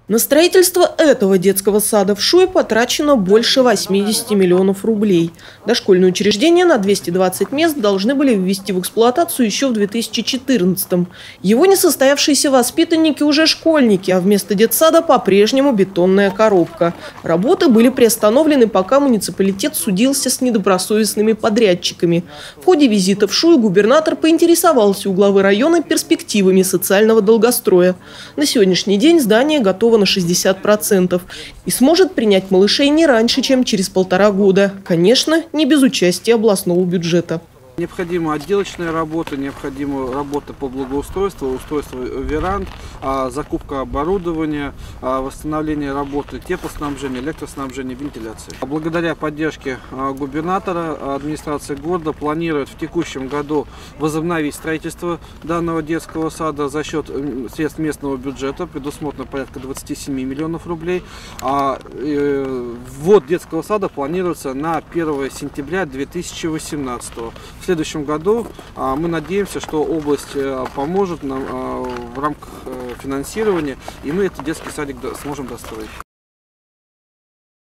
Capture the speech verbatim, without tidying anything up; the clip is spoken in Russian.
На строительство этого детского сада в Шуе потрачено больше восьмидесяти миллионов рублей. Дошкольные учреждения на двести двадцать мест должны были ввести в эксплуатацию еще в две тысячи четырнадцатом. Его несостоявшиеся воспитанники уже школьники, а вместо детсада по-прежнему бетонная коробка. Работы были приостановлены, пока муниципалитет судился с недобросовестными подрядчиками. В ходе визита в Шую губернатор поинтересовался у главы района перспективами социального долгостроя. На сегодняшний день здание готово на шестьдесят процентов и сможет принять малышей не раньше, чем через полтора года. Конечно, не без участия областного бюджета. Необходима отделочная работа, необходима работа по благоустройству, устройство веранд, закупка оборудования, восстановление работы теплоснабжения, электроснабжения, вентиляции. Благодаря поддержке губернатора администрация города планирует в текущем году возобновить строительство данного детского сада за счет средств местного бюджета, предусмотрено порядка двадцати семи миллионов рублей. А ввод детского сада планируется на первое сентября две тысячи восемнадцатого. В следующем году мы надеемся, что область поможет нам в рамках финансирования, и мы этот детский садик сможем достроить.